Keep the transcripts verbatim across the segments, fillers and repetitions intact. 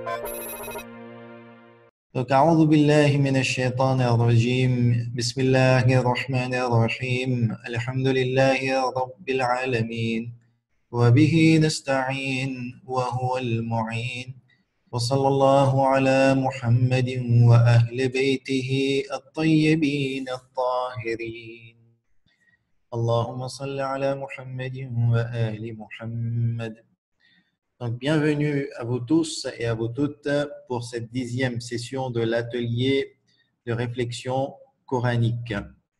Donc, أعوذ بالله من الشيطان الرجيم بسم الله الرحمن الرحيم الحمد لله رب العالمين وبه نستعين وهو المعين وصلى الله على محمد وأهل بيته الطيبين الطاهرين اللهم صل على محمد وآل محمد. Donc, bienvenue à vous tous et à vous toutes pour cette dixième session de l'atelier de réflexion coranique.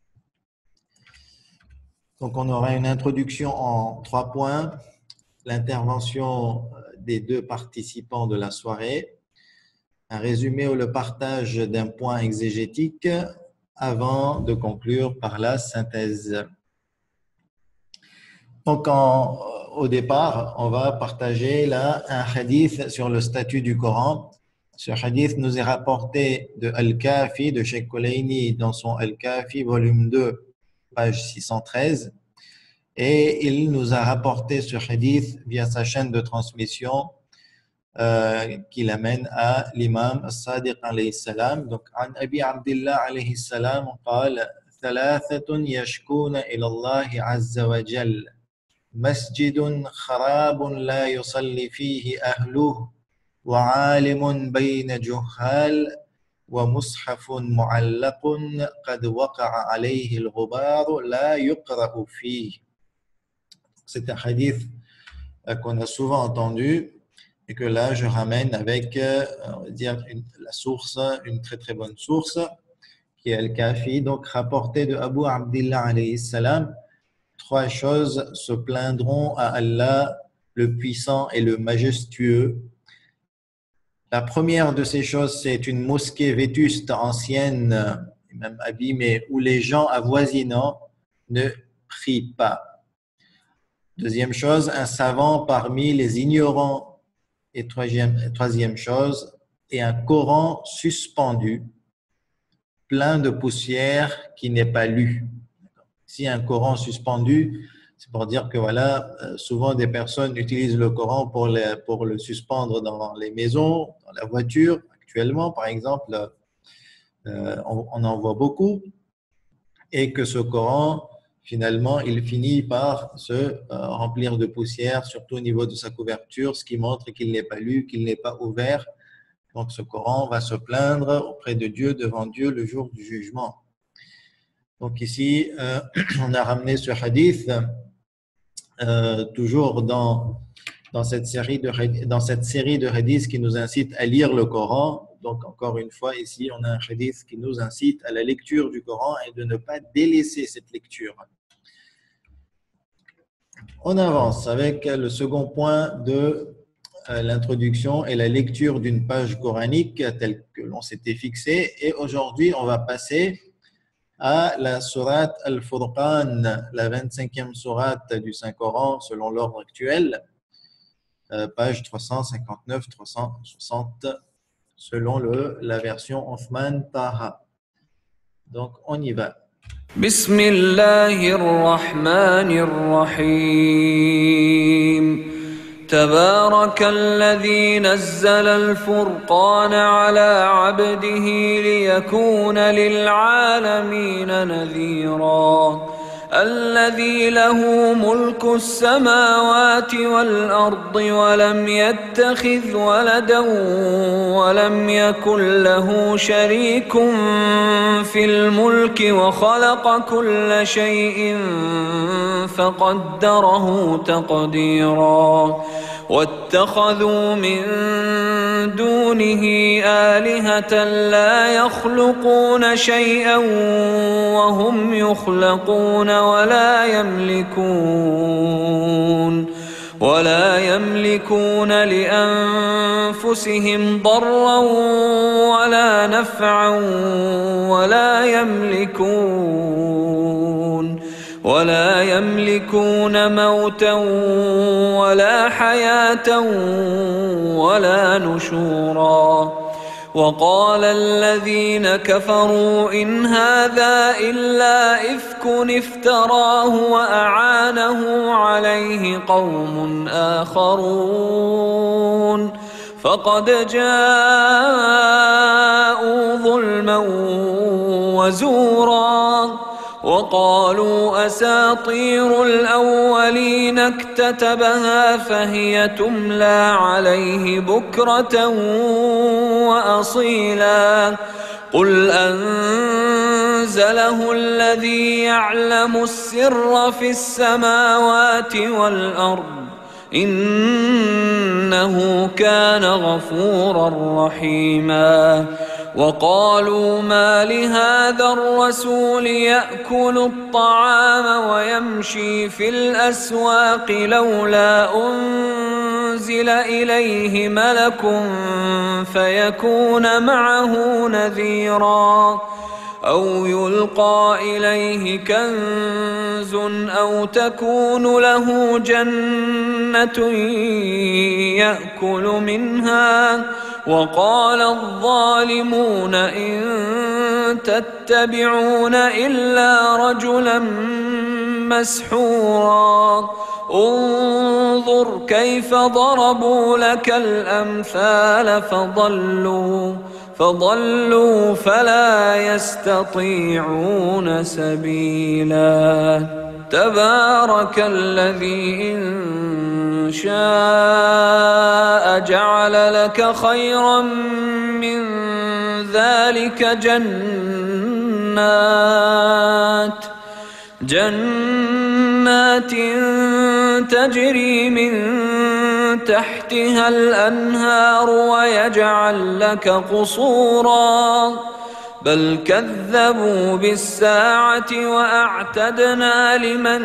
Donc, on aura une introduction en trois points, l'intervention des deux participants de la soirée, un résumé ou le partage d'un point exégétique avant de conclure par la synthèse. Donc, en, au départ, on va partager là un hadith sur le statut du Coran. Ce hadith nous est rapporté de Al-Kafi, de Cheikh Koulaini, dans son Al-Kafi, volume deux, page six cent treize. Et il nous a rapporté ce hadith via sa chaîne de transmission euh, qui l'amène à l'imam As-Sadiq alayhi salam. Donc, an Abi Abdillah alayhi salam, قال ثلاثة يشكون إلى الله عز وجل مسجد خراب لا يصلي فيه أهله وعالم بين جهال ومصحف معلق قد وقع عليه الغبار لا يقرأ فيه. C'est un hadith qu'on a souvent entendu et que là je ramène avec on va dire une, la source, une très très bonne source qui est Al-Kafi, donc rapporté de Abu Abdillah alayhi salam. Trois choses se plaindront à Allah, le puissant et le majestueux. La première de ces choses, c'est une mosquée vétuste, ancienne, même abîmée, où les gens avoisinants ne prient pas. Deuxième chose, un savant parmi les ignorants. Et troisième, troisième chose, et un Coran suspendu, plein de poussière qui n'est pas lu. Si un Coran suspendu, c'est pour dire que voilà, souvent des personnes utilisent le Coran pour, les, pour le suspendre dans les maisons, dans la voiture. Actuellement, par exemple, euh, on, on en voit beaucoup. Et que ce Coran, finalement, il finit par se euh, remplir de poussière, surtout au niveau de sa couverture, ce qui montre qu'il n'est pas lu, qu'il n'est pas ouvert. Donc ce Coran va se plaindre auprès de Dieu, devant Dieu, le jour du jugement. Donc ici, euh, on a ramené ce hadith euh, toujours dans, dans, cette série de, dans cette série de hadiths qui nous incite à lire le Coran. Donc encore une fois, ici, on a un hadith qui nous incite à la lecture du Coran et de ne pas délaisser cette lecture. On avance avec le second point de euh, l'introduction et la lecture d'une page coranique telle que l'on s'était fixé. Et aujourd'hui, on va passer à la sourate Al-Furqan, la vingt-cinquième sourate du Saint-Coran selon l'ordre actuel, euh, page trois cent cinquante-neuf à trois cent soixante selon le, la version Othman Taha. Donc on y va. Bismillahirrahmanirrahim. تبارك الذي نزل الفرقان على عبده ليكون للعالمين نذيرا الذي له ملك السماوات والأرض ولم يتخذ ولدا ولم يكن له شريك في الملك وخلق كل شيء فقدره تقديرا واتخذوا من دونه آلهة لا يخلقون شيئا وهم يخلقون ولا يملكون ولا يملكون لأنفسهم ضرا ولا نفعا ولا يملكون ولا يملكون موتا ولا حياة ولا نشورا وقال الذين كفروا إن هذا إلا إفك افتراه وأعانه عليه قوم آخرون فقد جاءوا ظلما وزورا وقالوا أساطير الأولين اكتتبها فهي تملى عليه بكرة وأصيلا قل أنزله الذي يعلم السر في السماوات والأرض إنه كان غفورا رحيما وقالوا ما لهذا الرسول يأكل الطعام ويمشي في الأسواق لولا أنزل إليه ملك فيكون معه نذيرا أو يلقى إليه كنز أو تكون له جنة يأكل منها وقال الظالمون إن تتبعون إلا رجلا مسحورا انظر كيف ضربوا لك الأمثال فضلوا فضلوا فلا يستطيعون سبيلا تبارك الذي إن شاء جعل لك خيرا من ذلك جنات جنات تجري من تحتها الأنهار ويجعل لك قصورا بل كذبوا بالساعة وأعتدنا لمن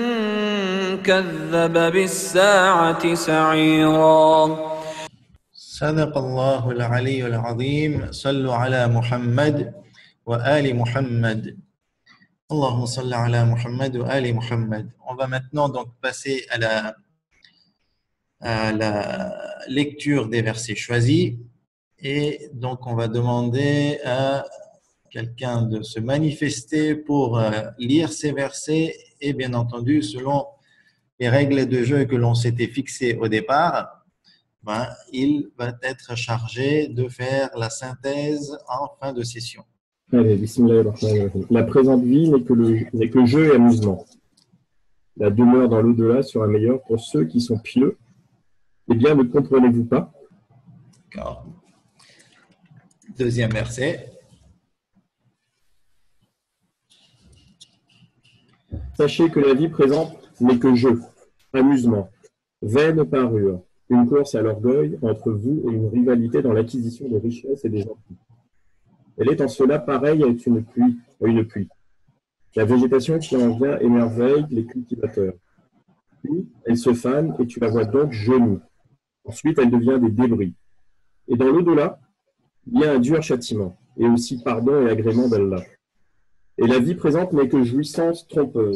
كذب بالساعة سعيرا صدق الله العلي العظيم صلوا على محمد وآل محمد Allahumma salli ala Muhammad wa ali Muhammad. On va maintenant donc passer à la, à la lecture des versets choisis et donc on va demander à quelqu'un de se manifester pour lire ces versets et bien entendu selon les règles de jeu que l'on s'était fixées au départ, ben, il va être chargé de faire la synthèse en fin de session. Allez, bismillahirrahmanirrahim. La présente vie n'est que, le, n'est que jeu et amusement. La demeure dans l'au-delà sera meilleure pour ceux qui sont pieux. Eh bien, ne comprenez-vous pas? D'accord. Deuxième verset. Sachez que la vie présente n'est que jeu, amusement, vaine parure, une course à l'orgueil entre vous et une rivalité dans l'acquisition des richesses et des emplois. Elle est en cela pareille à une pluie, à une pluie. La végétation qui en vient émerveille les cultivateurs. Puis, elle se fane et tu la vois donc jaunie. Ensuite, elle devient des débris. Et dans l'au-delà, il y a un dur châtiment, et aussi pardon et agrément d'Allah. Et la vie présente n'est que jouissance trompeuse.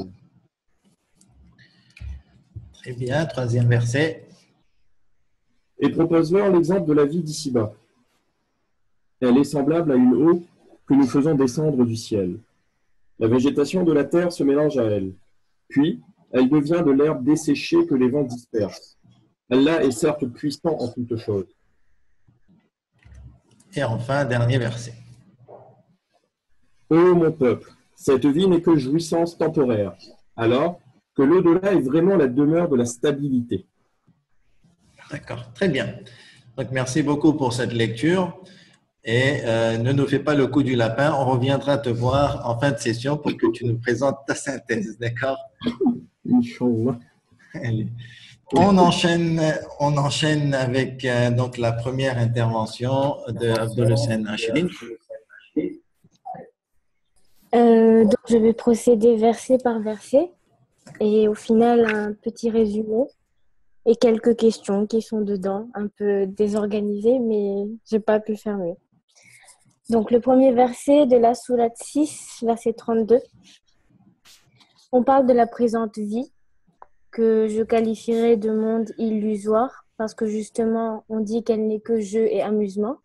Très bien, troisième verset. Et propose-leur l'exemple de la vie d'ici-bas. Elle est semblable à une eau que nous faisons descendre du ciel. La végétation de la terre se mélange à elle. Puis, elle devient de l'herbe desséchée que les vents dispersent. Allah est certes puissant en toutes choses. Et enfin, dernier verset. Ô mon peuple, cette vie n'est que jouissance temporaire, alors que l'au-delà est vraiment la demeure de la stabilité. D'accord, très bien. Donc, merci beaucoup pour cette lecture. Et euh, ne nous fais pas le coup du lapin, on reviendra te voir en fin de session pour que tu nous présentes ta synthèse, d'accord? Inch'Allah. On enchaîne, on enchaîne avec euh, donc la première intervention de Abdul Hussein Hashidin. Euh, donc je vais procéder verset par verset et au final un petit résumé et quelques questions qui sont dedans, un peu désorganisées, mais j'ai pas pu faire mieux. Donc, le premier verset de la sourate six, verset trente-deux. On parle de la présente vie, que je qualifierais de monde illusoire, parce que justement, on dit qu'elle n'est que jeu et amusement.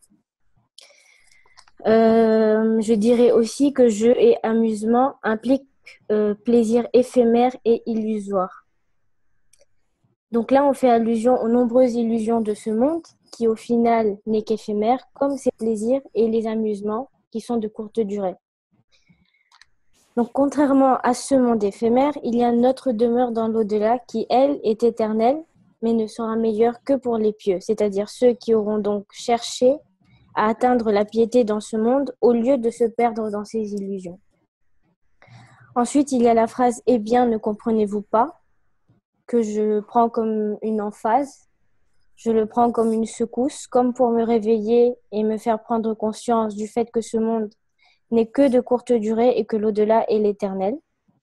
Euh, je dirais aussi que jeu et amusement impliquent euh, plaisir éphémère et illusoire. Donc là, on fait allusion aux nombreuses illusions de ce monde, qui au final n'est qu'éphémère, comme ses plaisirs et les amusements qui sont de courte durée. Donc, contrairement à ce monde éphémère, il y a notre demeure dans l'au-delà qui, elle, est éternelle, mais ne sera meilleure que pour les pieux, c'est-à-dire ceux qui auront donc cherché à atteindre la piété dans ce monde au lieu de se perdre dans ses illusions. Ensuite, il y a la phrase « Eh bien, ne comprenez-vous pas ?» que je prends comme une emphase. Je le prends comme une secousse, comme pour me réveiller et me faire prendre conscience du fait que ce monde n'est que de courte durée et que l'au-delà est l'éternel.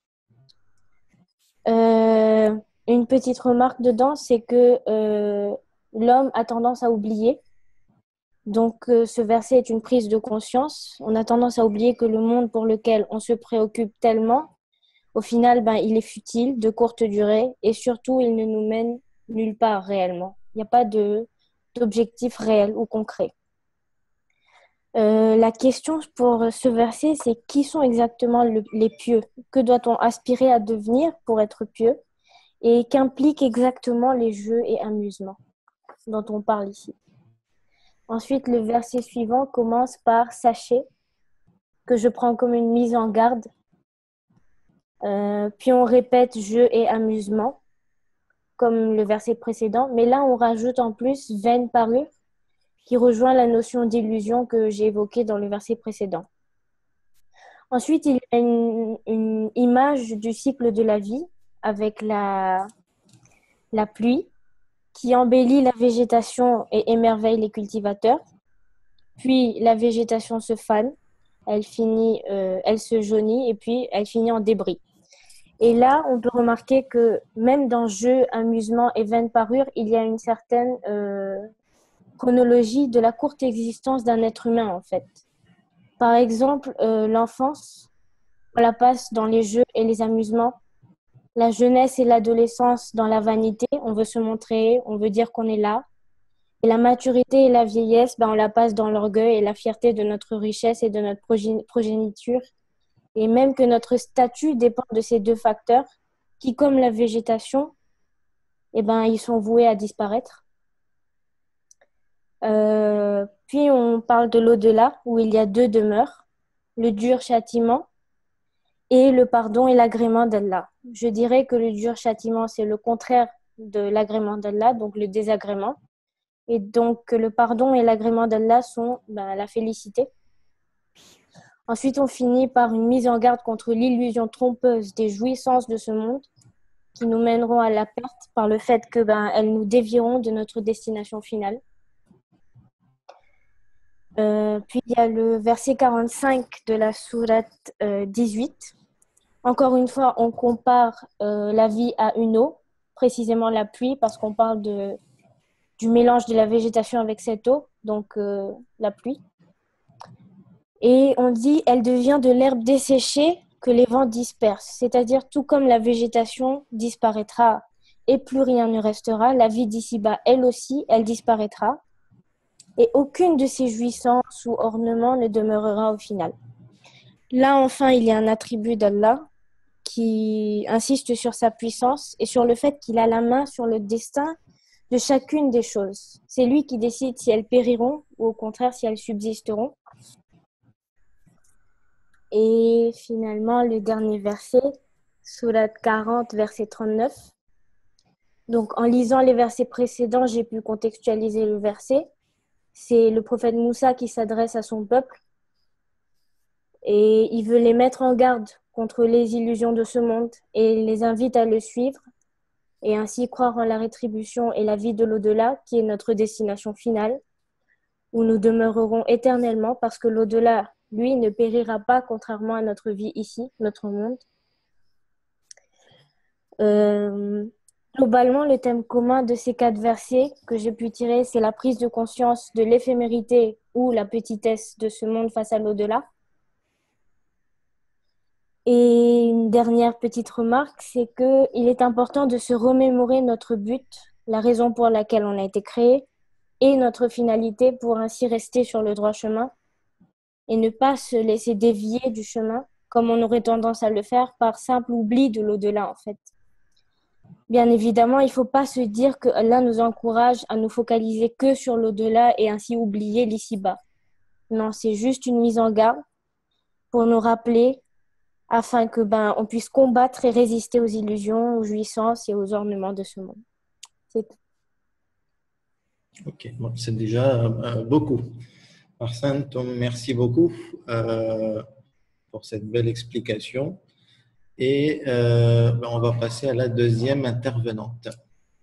Euh, une petite remarque dedans, c'est que euh, l'homme a tendance à oublier. Donc, euh, ce verset est une prise de conscience. On a tendance à oublier que le monde pour lequel on se préoccupe tellement, au final, ben, il est futile, de courte durée, et surtout, il ne nous mène nulle part réellement. Il n'y a pas de, d'objectif réel ou concret. Euh, la question pour ce verset, c'est qui sont exactement le, les pieux? Que doit-on aspirer à devenir pour être pieux? Et qu'impliquent exactement les jeux et amusements dont on parle ici? Ensuite, le verset suivant commence par « Sachez », que je prends comme une mise en garde. Euh, puis on répète « jeux et amusements », comme le verset précédent. Mais là, on rajoute en plus « vaine parure », qui rejoint la notion d'illusion que j'ai évoquée dans le verset précédent. Ensuite, il y a une, une image du cycle de la vie avec la, la pluie qui embellit la végétation et émerveille les cultivateurs. Puis la végétation se fane, elle, finit, euh, elle se jaunit et puis elle finit en débris. Et là, on peut remarquer que même dans jeu, amusement et vaine parure, il y a une certaine euh, chronologie de la courte existence d'un être humain en fait. Par exemple, euh, l'enfance, on la passe dans les jeux et les amusements. La jeunesse et l'adolescence dans la vanité, on veut se montrer, on veut dire qu'on est là. Et la maturité et la vieillesse, ben, on la passe dans l'orgueil et la fierté de notre richesse et de notre progé- progéniture. Et même que notre statut dépend de ces deux facteurs qui, comme la végétation, eh ben, ils sont voués à disparaître. Euh, puis on parle de l'au-delà, où il y a deux demeures, le dur châtiment et le pardon et l'agrément d'Allah. Je dirais que le dur châtiment, c'est le contraire de l'agrément d'Allah, donc le désagrément. Et donc le pardon et l'agrément d'Allah sont ben, la félicité. Ensuite, on finit par une mise en garde contre l'illusion trompeuse des jouissances de ce monde qui nous mèneront à la perte par le fait que ben, elles nous dévieront de notre destination finale. Euh, puis il y a le verset quarante-cinq de la sourate euh, dix-huit. Encore une fois, on compare euh, la vie à une eau, précisément la pluie, parce qu'on parle de, du mélange de la végétation avec cette eau, donc euh, la pluie. Et on dit, elle devient de l'herbe desséchée que les vents dispersent, c'est-à-dire tout comme la végétation disparaîtra et plus rien ne restera, la vie d'ici-bas, elle aussi, elle disparaîtra. Et aucune de ces jouissances ou ornements ne demeurera au final. Là, enfin, il y a un attribut d'Allah qui insiste sur sa puissance et sur le fait qu'il a la main sur le destin de chacune des choses. C'est lui qui décide si elles périront ou au contraire si elles subsisteront. Et finalement, le dernier verset, sourate quarante, verset trente-neuf. Donc, en lisant les versets précédents, j'ai pu contextualiser le verset. C'est le prophète Moussa qui s'adresse à son peuple et il veut les mettre en garde contre les illusions de ce monde et les invite à le suivre et ainsi croire en la rétribution et la vie de l'au-delà qui est notre destination finale où nous demeurerons éternellement parce que l'au-delà, lui, ne périra pas contrairement à notre vie ici, notre monde. Euh, Globalement, le thème commun de ces quatre versets que j'ai pu tirer, c'est la prise de conscience de l'éphémérité ou la petitesse de ce monde face à l'au-delà. Et une dernière petite remarque, c'est qu'il est important de se remémorer notre but, la raison pour laquelle on a été créé, et notre finalité pour ainsi rester sur le droit chemin et ne pas se laisser dévier du chemin, comme on aurait tendance à le faire par simple oubli de l'au-delà en fait. Bien évidemment, il ne faut pas se dire que Allah nous encourage à nous focaliser que sur l'au-delà et ainsi oublier l'ici-bas. Non, c'est juste une mise en garde pour nous rappeler afin que ben on puisse combattre et résister aux illusions, aux jouissances et aux ornements de ce monde. C'est tout. Ok, bon, c'est déjà euh, beaucoup. Arsène, merci beaucoup euh, pour cette belle explication. Et euh, ben, on va passer à la deuxième intervenante,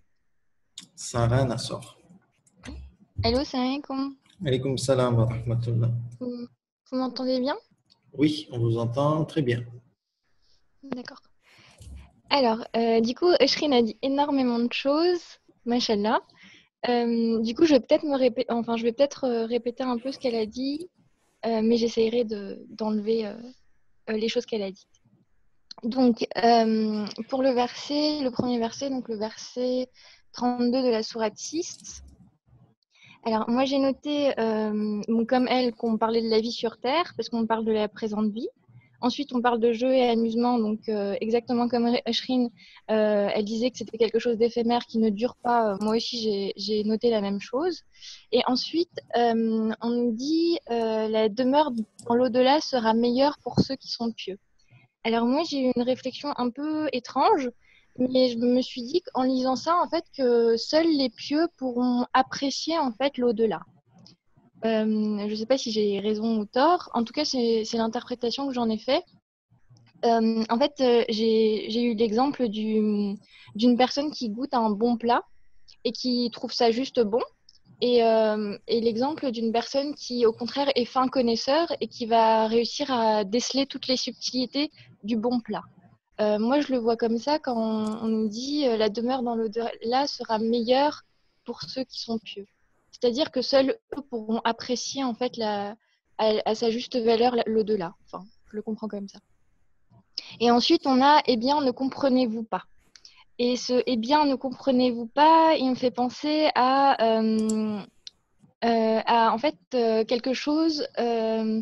Sarah Nassor. Allô, salam alaikum. Alaykoum salam wa rahmatullah. Vous, vous m'entendez bien? Oui, on vous entend très bien. D'accord. Alors, euh, du coup, Eshrine a dit énormément de choses, machallah. Euh, du coup, je vais peut-être me répéter, enfin, je vais peut-être euh, répéter un peu ce qu'elle a dit, euh, mais j'essaierai de, d'enlever euh, euh, les choses qu'elle a dites. Donc, euh, pour le verset, le premier verset, donc le verset trente-deux de la sourate six. Alors, moi, j'ai noté, euh, comme elle, qu'on parlait de la vie sur Terre, parce qu'on parle de la présente vie. Ensuite, on parle de jeu et amusement, donc euh, exactement comme Ashrine, euh, elle disait que c'était quelque chose d'éphémère qui ne dure pas. Euh, moi aussi, j'ai, j'ai noté la même chose. Et ensuite, euh, on nous dit euh, la demeure dans l'au-delà sera meilleure pour ceux qui sont pieux. Alors moi, j'ai eu une réflexion un peu étrange, mais je me suis dit qu'en lisant ça, en fait, que seuls les pieux pourront apprécier en fait l'au-delà. Euh, je ne sais pas si j'ai raison ou tort. En tout cas, c'est, c'est l'interprétation que j'en ai fait. Euh, en fait, euh, j'ai, j'ai eu l'exemple du, d'une personne qui goûte un bon plat et qui trouve ça juste bon. Et, euh, et l'exemple d'une personne qui, au contraire, est fin connaisseur et qui va réussir à déceler toutes les subtilités du bon plat. Euh, moi, je le vois comme ça quand on, on nous dit euh, la demeure dans l'au-delà sera meilleure pour ceux qui sont pieux. C'est-à-dire que seuls eux pourront apprécier en fait la, à, à sa juste valeur l'au-delà. Enfin, je le comprends comme ça. Et ensuite, on a eh bien, ne comprenez-vous pas. Et ce eh bien, ne comprenez-vous pas, il me fait penser à, euh, euh, à en fait euh, quelque chose. Euh,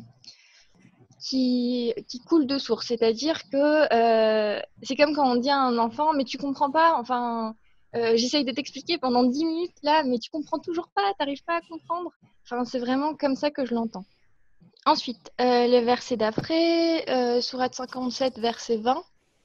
Qui, qui coule de source, c'est-à-dire que euh, c'est comme quand on dit à un enfant, mais tu comprends pas, enfin, euh, j'essaye de t'expliquer pendant dix minutes là, mais tu comprends toujours pas, t'arrives pas à comprendre. Enfin, c'est vraiment comme ça que je l'entends. Ensuite, euh, le verset d'après, euh, sourate cinquante-sept, verset vingt.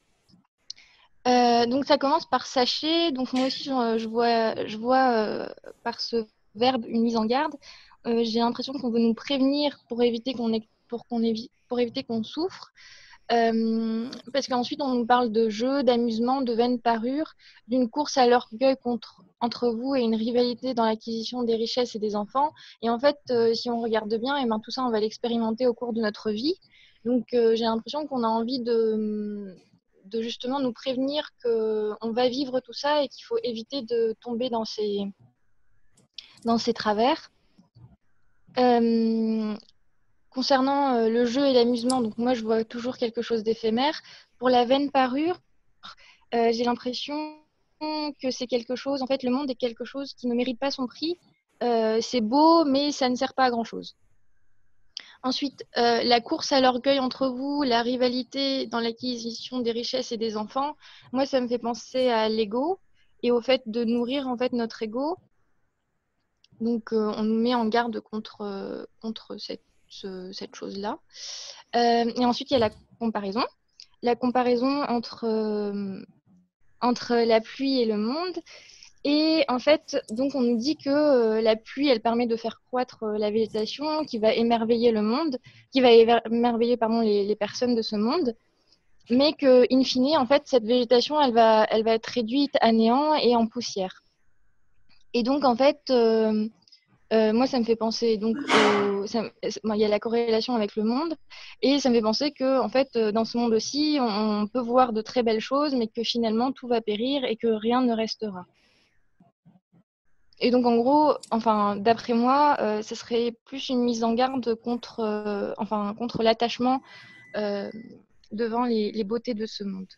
Euh, donc ça commence par sachez, donc moi aussi je, je vois, je vois euh, par ce verbe une mise en garde. Euh, j'ai l'impression qu'on veut nous prévenir pour éviter qu'on ait, pour qu'on évite, pour éviter qu'on souffre. Euh, parce qu'ensuite, on nous parle de jeux, d'amusement, de vaines parures, d'une course à l'orgueil contre, entre vous et une rivalité dans l'acquisition des richesses et des enfants. Et en fait, euh, si on regarde bien, et ben, tout ça, on va l'expérimenter au cours de notre vie. Donc, euh, j'ai l'impression qu'on a envie de, de justement nous prévenir qu'on va vivre tout ça et qu'il faut éviter de tomber dans ces, dans ces travers. Euh, Concernant euh, le jeu et l'amusement, donc moi je vois toujours quelque chose d'éphémère. Pour la vaine parure, euh, j'ai l'impression que c'est quelque chose, en fait le monde est quelque chose qui ne mérite pas son prix. Euh, c'est beau, mais ça ne sert pas à grand chose. Ensuite, euh, la course à l'orgueil entre vous, la rivalité dans l'acquisition des richesses et des enfants, moi ça me fait penser à l'ego et au fait de nourrir en fait notre ego. Donc euh, on nous met en garde contre, euh, contre cette Ce, cette chose-là. Euh, et ensuite, il y a la comparaison. La comparaison entre, euh, entre la pluie et le monde. Et en fait, donc on nous dit que euh, la pluie, elle permet de faire croître euh, la végétation, qui va émerveiller le monde, qui va émerveiller pardon, les, les personnes de ce monde. Mais que, in fine, en fait, cette végétation, elle va, elle va être réduite à néant et en poussière. Et donc, en fait, euh, Euh, moi, ça me fait penser donc au, ça, il y a la corrélation avec le monde et ça me fait penser que en fait dans ce monde aussi on, on peut voir de très belles choses mais que finalement tout va périr et que rien ne restera. Et donc en gros, enfin d'après moi, euh, ce serait plus une mise en garde contre, euh, enfin contre l'attachement euh, devant les, les beautés de ce monde.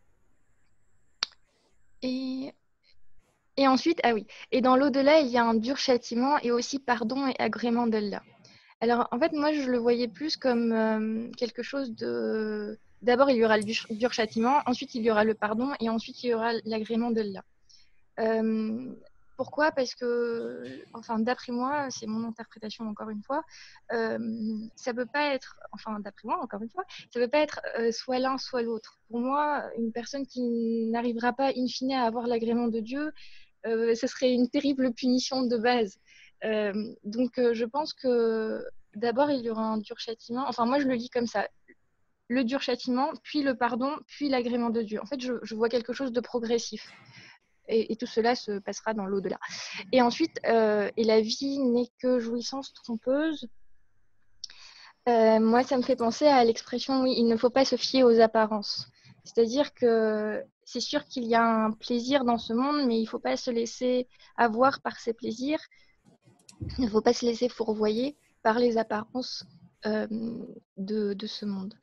Et Et ensuite, ah oui, et dans l'au-delà, il y a un dur châtiment et aussi pardon et agrément d'Allah. Alors, en fait, moi, je le voyais plus comme euh, quelque chose de, d'abord il y aura le dur, dur châtiment, ensuite il y aura le pardon et ensuite il y aura l'agrément d'Allah. Euh, pourquoi? Parce que, enfin, d'après moi, c'est mon interprétation encore une fois, euh, ça peut pas être, enfin, d'après moi encore une fois, ça peut pas être euh, soit l'un soit l'autre. Pour moi, une personne qui n'arrivera pas in fine à avoir l'agrément de Dieu, euh, ce serait une terrible punition de base. Euh, donc, euh, je pense que d'abord il y aura un dur châtiment. Enfin, moi je le lis comme ça. Le dur châtiment, puis le pardon, puis l'agrément de Dieu. En fait, je, je vois quelque chose de progressif. Et, et tout cela se passera dans l'au-delà. Et ensuite, euh, et la vie n'est que jouissance trompeuse. Euh, moi, ça me fait penser à l'expression, oui, il ne faut pas se fier aux apparences. C'est-à-dire que c'est sûr qu'il y a un plaisir dans ce monde, mais il ne faut pas se laisser avoir par ces plaisirs. Il ne faut pas se laisser fourvoyer par les apparences euh, de, de ce monde.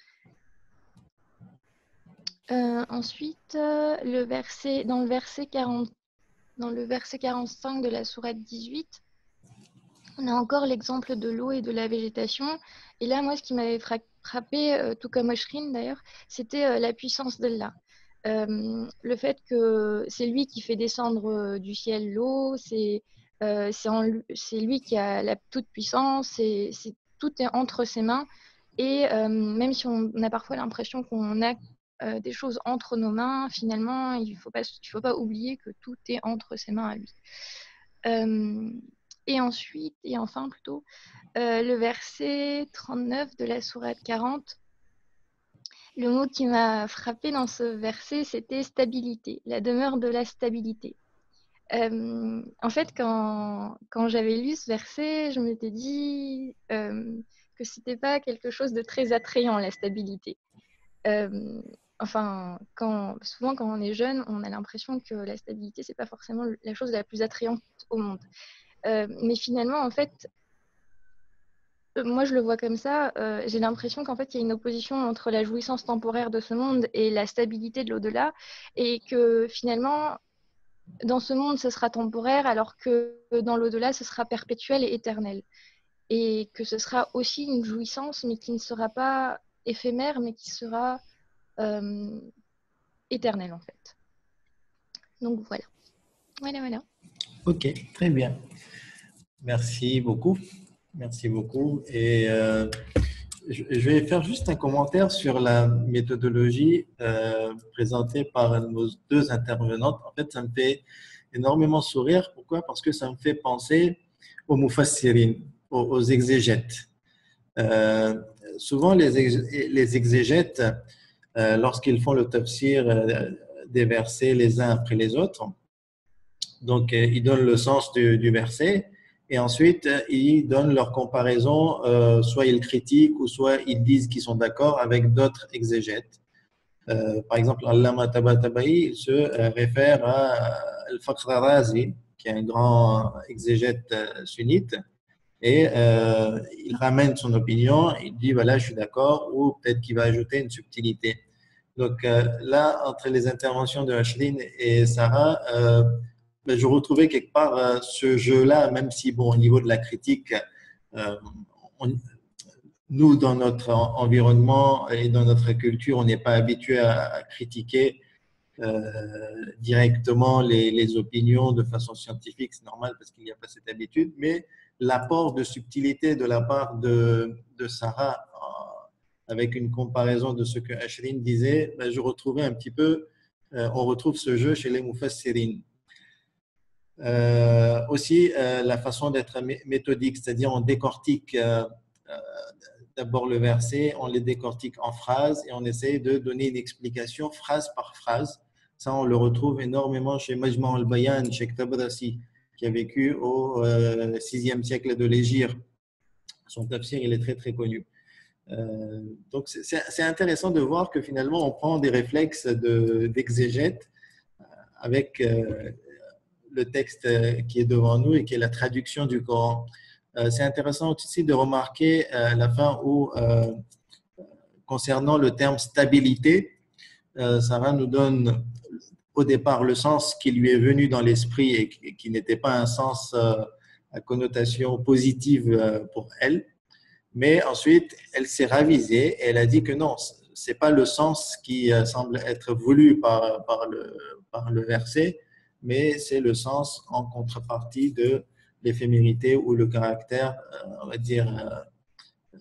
Euh, ensuite, euh, le verset, dans, le verset quarante, dans le verset quarante-cinq de la sourate dix-huit, on a encore l'exemple de l'eau et de la végétation. Et là, moi, ce qui m'avait frappé, euh, tout comme Oshrin d'ailleurs, c'était euh, la puissance d'Allah. Euh, le fait que c'est lui qui fait descendre euh, du ciel l'eau, c'est euh, c'est lui qui a la toute puissance, c'est tout est entre ses mains. Et euh, même si on a parfois l'impression qu'on a Euh, des choses entre nos mains, finalement, il ne faut pas, il faut pas oublier que tout est entre ses mains à lui. Euh, et ensuite, et enfin plutôt, euh, le verset trente-neuf de la sourate quarante, le mot qui m'a frappé dans ce verset, c'était stabilité, la demeure de la stabilité. Euh, en fait, quand, quand j'avais lu ce verset, je m'étais dit euh, que c'était pas quelque chose de très attrayant, la stabilité. Euh, Enfin, quand, souvent quand on est jeune, on a l'impression que la stabilité, c'est pas forcément la chose la plus attrayante au monde. Euh, mais finalement, en fait, moi je le vois comme ça, euh, j'ai l'impression qu'en fait, il y a une opposition entre la jouissance temporaire de ce monde et la stabilité de l'au-delà, et que finalement, dans ce monde, ce sera temporaire, alors que dans l'au-delà, ce sera perpétuel et éternel. Et que ce sera aussi une jouissance, mais qui ne sera pas éphémère, mais qui sera Euh, éternel en fait. Donc voilà. Voilà, voilà. Ok, très bien. Merci beaucoup. Merci beaucoup. Et euh, je, je vais faire juste un commentaire sur la méthodologie euh, présentée par nos deux intervenantes. En fait, ça me fait énormément sourire. Pourquoi? Parce que ça me fait penser aux mufassirin, aux, aux exégètes. Euh, souvent, les, ex, les exégètes, Euh, lorsqu'ils font le tafsir euh, des versets les uns après les autres. Donc, euh, ils donnent le sens du, du verset et ensuite, euh, ils donnent leur comparaison, euh, soit ils critiquent ou soit ils disent qu'ils sont d'accord avec d'autres exégètes. Euh, par exemple, Allama Tabatabai, il se euh, réfère à Al-Fakhr Razi, qui est un grand exégète euh, sunnite, et euh, il ramène son opinion, il dit voilà, je suis d'accord, ou peut-être qu'il va ajouter une subtilité. Donc euh, là, entre les interventions de Ashrin et Sarah, euh, ben, je retrouvais quelque part euh, ce jeu-là, même si, bon, au niveau de la critique, euh, on, nous, dans notre environnement et dans notre culture, on n'est pas habitué à, à critiquer euh, directement les, les opinions de façon scientifique, c'est normal parce qu'il n'y a pas cette habitude, mais l'apport de subtilité de la part de, de Sarah avec une comparaison de ce que Ashrin disait, ben je retrouvais un petit peu, euh, on retrouve ce jeu chez les mufassirin. Euh, aussi, euh, la façon d'être méthodique, c'est-à-dire on décortique euh, euh, d'abord le verset, on les décortique en phrases et on essaie de donner une explication phrase par phrase. Ça, on le retrouve énormément chez Majma' al-Bayan, chez Tabrasi, qui a vécu au euh, sixième siècle de l'Hégire. Son tafsir, il est très, très connu. Euh, donc, c'est intéressant de voir que finalement, on prend des réflexes d'exégète de, avec euh, le texte qui est devant nous et qui est la traduction du Coran. Euh, c'est intéressant aussi de remarquer euh, la fin où, euh, concernant le terme stabilité, euh, Sarah nous donne au départ le sens qui lui est venu dans l'esprit et qui, qui n'était pas un sens euh, à connotation positive euh, pour elle. Mais ensuite, elle s'est ravisée et elle a dit que non, c'est pas le sens qui euh, semble être voulu par, par, le, par le verset, mais c'est le sens en contrepartie de l'éphémérité ou le caractère, euh, on va dire, euh,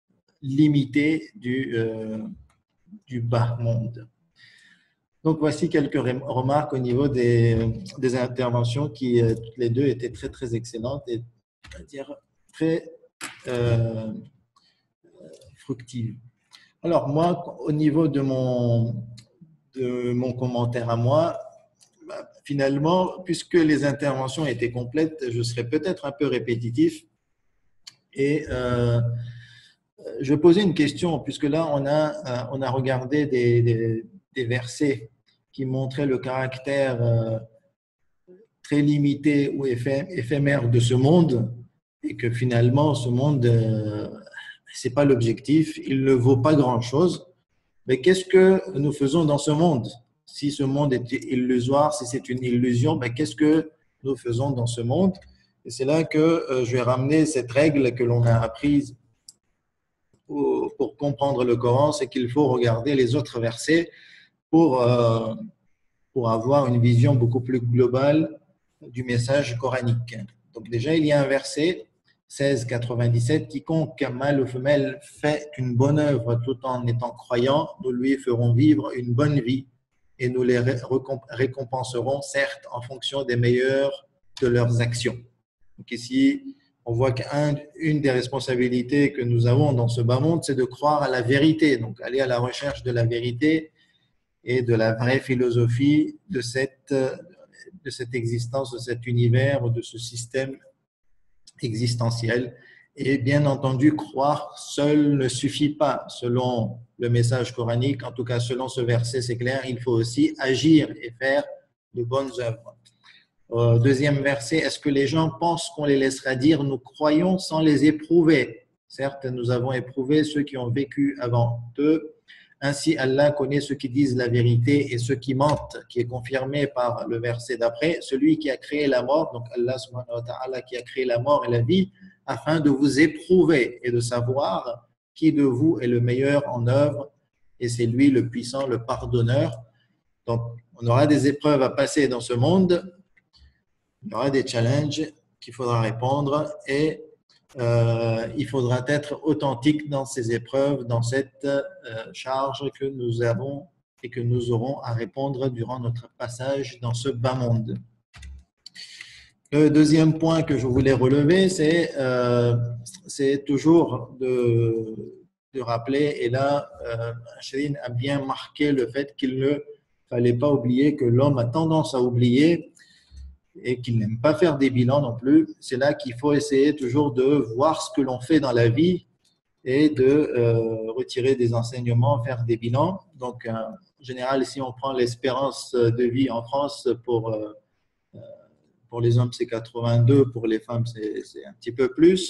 limité du, euh, du bas monde. Donc, voici quelques remarques au niveau des, des interventions qui, euh, toutes les deux, étaient très, très excellentes et, on va dire, très euh, fructives. Alors, moi, au niveau de mon, de mon commentaire à moi, bah, finalement, puisque les interventions étaient complètes, je serais peut-être un peu répétitif. Et euh, je posais une question, puisque là, on a, on a regardé des, des, des versets qui montraient le caractère euh, très limité ou éphémère de ce monde, et que finalement, ce monde, euh, ce n'est pas l'objectif, il ne vaut pas grand-chose. Mais qu'est-ce que nous faisons dans ce monde? Si ce monde est illusoire, si c'est une illusion, ben qu'est-ce que nous faisons dans ce monde? Et c'est là que euh, je vais ramener cette règle que l'on a apprise pour, pour comprendre le Coran, c'est qu'il faut regarder les autres versets pour, euh, pour avoir une vision beaucoup plus globale du message coranique. Donc déjà, il y a un verset seize quatre-vingt-dix-sept, quiconque, mâle ou femelle, fait une bonne œuvre tout en étant croyant, nous lui ferons vivre une bonne vie et nous les récompenserons, certes, en fonction des meilleures de leurs actions. Donc ici, on voit qu'une des responsabilités que nous avons dans ce bas monde, c'est de croire à la vérité, donc aller à la recherche de la vérité et de la vraie philosophie de cette, de cette existence, de cet univers, de ce système existentiel. Et bien entendu, croire seul ne suffit pas. Selon le message coranique, en tout cas selon ce verset, c'est clair, il faut aussi agir et faire de bonnes œuvres. Euh, deuxième verset, est-ce que les gens pensent qu'on les laissera dire nous croyons sans les éprouver? Certes, nous avons éprouvé ceux qui ont vécu avant eux. Ainsi, Allah connaît ceux qui disent la vérité et ceux qui mentent, qui est confirmé par le verset d'après. Celui qui a créé la mort, donc Allah subhanahu wa ta'ala qui a créé la mort et la vie, afin de vous éprouver et de savoir qui de vous est le meilleur en œuvre. Et c'est lui le puissant, le pardonneur. Donc, on aura des épreuves à passer dans ce monde. Il y aura des challenges qu'il faudra répondre et Euh, il faudra être authentique dans ces épreuves, dans cette euh, charge que nous avons et que nous aurons à répondre durant notre passage dans ce bas monde. Le deuxième point que je voulais relever, c'est euh, c'est toujours de, de rappeler, et là, euh, Chérine a bien marqué le fait qu'il ne fallait pas oublier que l'homme a tendance à oublier et qu'il n'aime pas faire des bilans non plus. C'est là qu'il faut essayer toujours de voir ce que l'on fait dans la vie et de euh, retirer des enseignements, faire des bilans. Donc, euh, en général, si on prend l'espérance de vie en France, pour, euh, pour les hommes, c'est quatre-vingt-deux, pour les femmes, c'est un petit peu plus.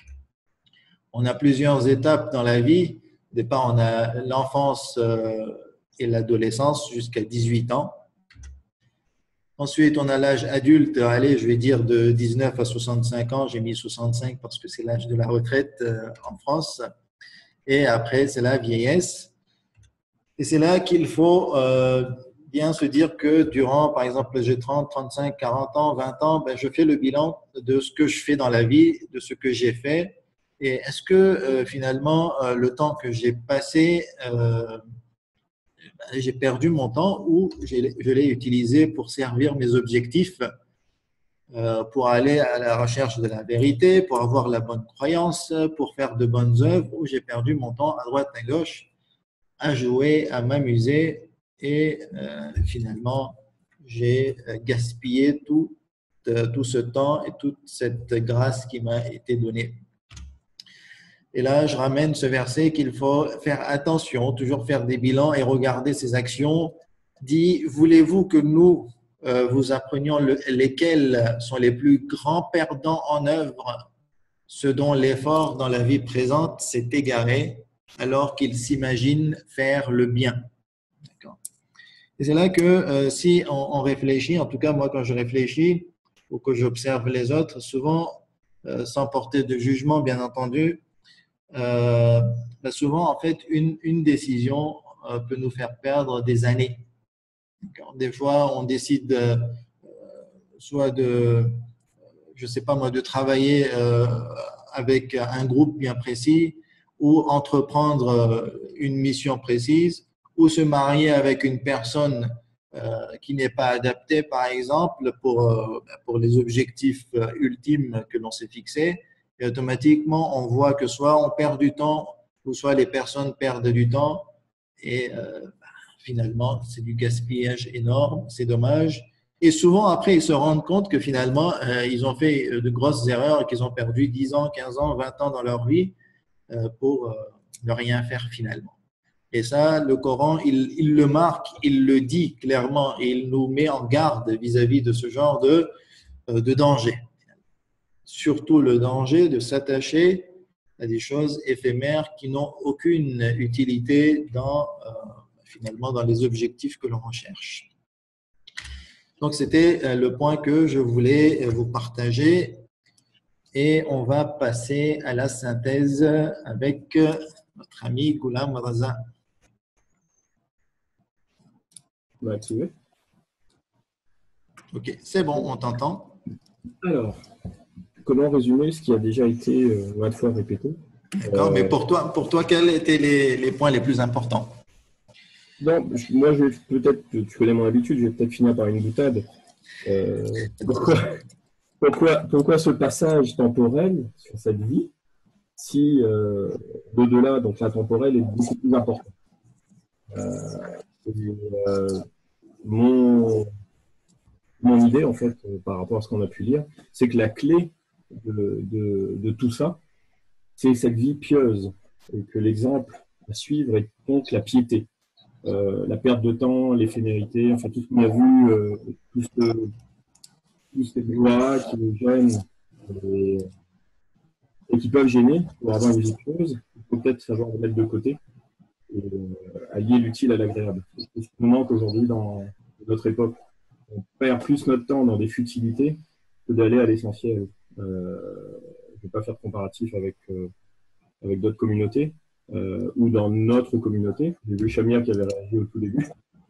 On a plusieurs étapes dans la vie. Au départ, on a l'enfance euh, et l'adolescence jusqu'à dix-huit ans. Ensuite, on a l'âge adulte, allez, je vais dire de dix-neuf à soixante-cinq ans. J'ai mis soixante-cinq parce que c'est l'âge de la retraite en France. Et après, c'est la vieillesse. Et c'est là qu'il faut euh, bien se dire que durant, par exemple, j'ai trente, trente-cinq, quarante ans, vingt ans, ben, je fais le bilan de ce que je fais dans la vie, de ce que j'ai fait. Et est-ce que euh, finalement, euh, le temps que j'ai passé… Euh, j'ai perdu mon temps ou je l'ai utilisé pour servir mes objectifs, euh, pour aller à la recherche de la vérité, pour avoir la bonne croyance, pour faire de bonnes œuvres, ou j'ai perdu mon temps à droite, à gauche, à jouer, à m'amuser et euh, finalement, j'ai gaspillé tout, euh, tout ce temps et toute cette grâce qui m'a été donnée. Et là, je ramène ce verset qu'il faut faire attention, toujours faire des bilans et regarder ses actions. Dit, voulez-vous que nous euh, vous apprenions le, lesquels sont les plus grands perdants en œuvre, ceux dont l'effort dans la vie présente s'est égaré alors qu'ils s'imaginent faire le bien. Et c'est là que euh, si on, on réfléchit, en tout cas moi quand je réfléchis ou que j'observe les autres, souvent euh, sans porter de jugement bien entendu, Euh, ben souvent, en fait, une, une décision euh, peut nous faire perdre des années. Des fois, on décide euh, soit de, je sais pas moi, de travailler euh, avec un groupe bien précis ou entreprendre une mission précise ou se marier avec une personne euh, qui n'est pas adaptée, par exemple, pour, euh, pour les objectifs ultimes que l'on s'est fixés. Et automatiquement, on voit que soit on perd du temps ou soit les personnes perdent du temps et euh, finalement, c'est du gaspillage énorme, c'est dommage. Et souvent, après, ils se rendent compte que finalement, euh, ils ont fait de grosses erreurs et qu'ils ont perdu dix ans, quinze ans, vingt ans dans leur vie euh, pour euh, ne rien faire finalement. Et ça, le Coran, il, il le marque, il le dit clairement et il nous met en garde vis-à-vis de ce genre de, euh, de danger. Surtout le danger de s'attacher à des choses éphémères qui n'ont aucune utilité dans, euh, finalement, dans les objectifs que l'on recherche. Donc, c'était le point que je voulais vous partager et on va passer à la synthèse avec notre ami Ghulam Raza. On va activer. Ok, c'est bon, on t'entend. Alors, comment résumer ce qui a déjà été euh, maintes fois répété? D'accord, euh, mais pour toi, pour toi, quels étaient les, les points les plus importants? Non, je, moi, je vais peut-être, tu connais mon habitude, je vais peut-être finir par une boutade. Euh, pourquoi, pourquoi, pourquoi ce passage temporel sur cette vie si euh, l'au-delà, donc l'intemporel, est beaucoup plus important? euh, et, euh, mon, mon idée, en fait, euh, par rapport à ce qu'on a pu lire, c'est que la clé de, de, de tout ça, c'est cette vie pieuse, et que l'exemple à suivre est donc la piété. Euh, la perte de temps, l'éphémérité, enfin tout ce qu'on a vu, euh, tout ce, tous ces lois qui nous gênent et, et qui peuvent gêner pour avoir une vie pieuse, il faut peut-être savoir les mettre de côté et euh, allier l'utile à l'agréable. C'est ce qui nous manque aujourd'hui dans notre époque. On perd plus notre temps dans des futilités que d'aller à l'essentiel. Euh, je ne vais pas faire de comparatif avec, euh, avec d'autres communautés. Euh, ou dans notre communauté. J'ai vu Chamia qui avait réagi au tout début.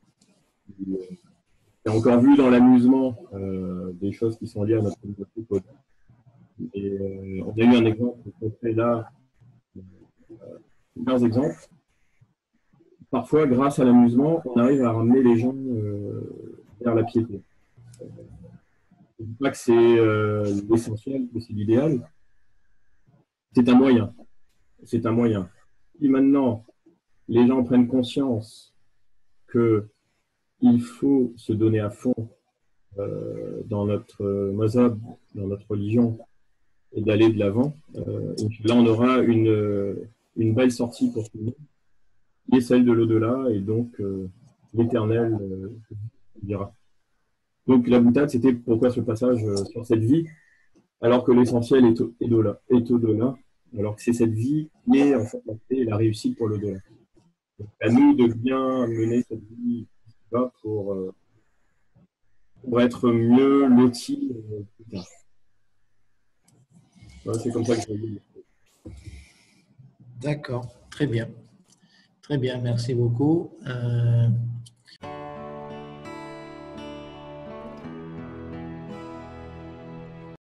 J'ai encore vu dans l'amusement euh, des choses qui sont liées à notre communauté. Et euh, on a eu un exemple concret là, euh, plusieurs exemples. Parfois, grâce à l'amusement, on arrive à ramener les gens euh, vers la piété. Euh, je ne dis pas que c'est euh, l'essentiel, que c'est l'idéal. C'est un moyen. C'est un moyen. Et maintenant, les gens prennent conscience qu'il faut se donner à fond euh, dans notre mazhab, dans notre religion, et d'aller de l'avant. Euh, là, on aura une, une belle sortie pour tout le monde, qui est celle de l'au-delà, et donc euh, l'éternel euh, dira. Donc la boutade, c'était pourquoi ce passage euh, sur cette vie, alors que l'essentiel est, est au-delà, est au-delà. Alors que c'est cette vie qui est en fait la clé et la réussite pour l'au-delà. Donc, à nous de bien mener cette vie pour, euh, pour être mieux lotis euh, plus tard. Voilà, c'est comme ça que je le dis. D'accord, très bien. Très bien, merci beaucoup. Euh...